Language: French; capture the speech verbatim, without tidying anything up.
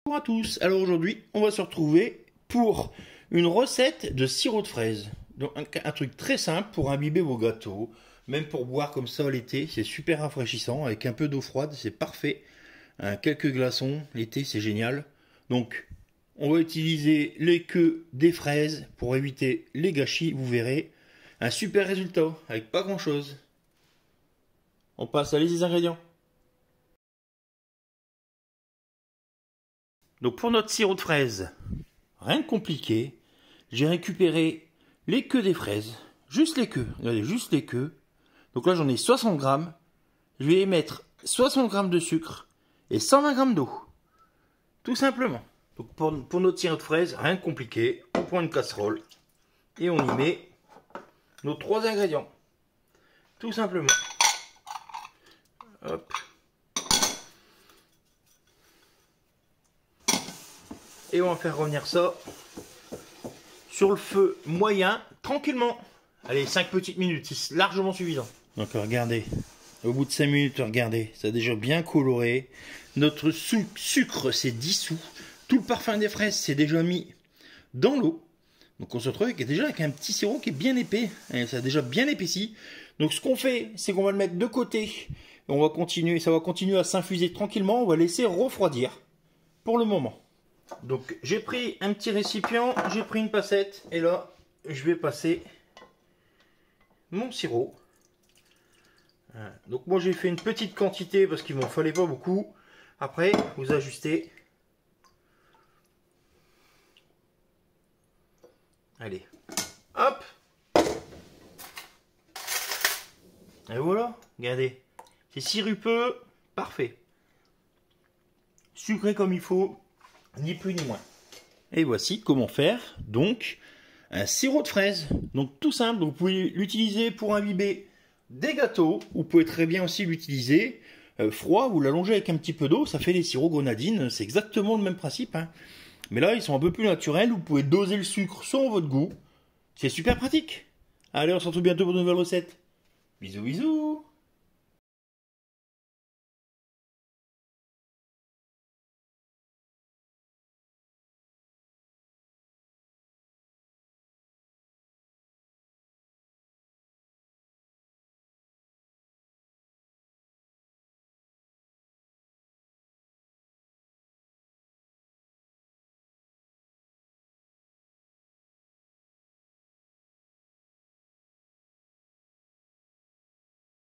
Bonjour à tous, alors aujourd'hui on va se retrouver pour une recette de sirop de fraise. Donc un, un truc très simple pour imbiber vos gâteaux, même pour boire comme ça l'été, c'est super rafraîchissant, avec un peu d'eau froide, c'est parfait. Hein, quelques glaçons, l'été c'est génial. Donc on va utiliser les queues des fraises pour éviter les gâchis, vous verrez. Un super résultat, avec pas grand chose. On passe à les ingrédients. Donc pour notre sirop de fraises, rien de compliqué, j'ai récupéré les queues des fraises, juste les queues, regardez, juste les queues. Donc là j'en ai soixante grammes, je vais y mettre soixante grammes de sucre et cent vingt grammes d'eau, tout simplement. Donc pour, pour notre sirop de fraises, rien de compliqué, on prend une casserole et on y met nos trois ingrédients, tout simplement. Hop. Et on va faire revenir ça sur le feu moyen, tranquillement. Allez, cinq petites minutes, c'est largement suffisant. Donc regardez, au bout de cinq minutes, regardez, ça a déjà bien coloré. Notre sucre s'est dissous. Tout le parfum des fraises s'est déjà mis dans l'eau. Donc on se retrouve avec, déjà avec un petit sirop qui est bien épais. Et ça a déjà bien épaissi. Donc ce qu'on fait, c'est qu'on va le mettre de côté. On va continuer, ça va continuer à s'infuser tranquillement. On va laisser refroidir pour le moment. Donc j'ai pris un petit récipient, j'ai pris une passette et là je vais passer mon sirop. Donc moi j'ai fait une petite quantité parce qu'il m'en fallait pas beaucoup. Après vous ajustez. Allez, hop. Et voilà, regardez, c'est sirupeux, parfait. Sucré comme il faut. Ni plus ni moins. Et voici comment faire donc un sirop de fraise. Donc tout simple, donc vous pouvez l'utiliser pour imbiber des gâteaux. Vous pouvez très bien aussi l'utiliser euh, froid, vous l'allongez avec un petit peu d'eau, ça fait des sirops grenadines. C'est exactement le même principe. Hein. Mais là, ils sont un peu plus naturels. Vous pouvez doser le sucre selon votre goût. C'est super pratique. Allez, on se retrouve bientôt pour de nouvelles recettes. Bisous, bisous.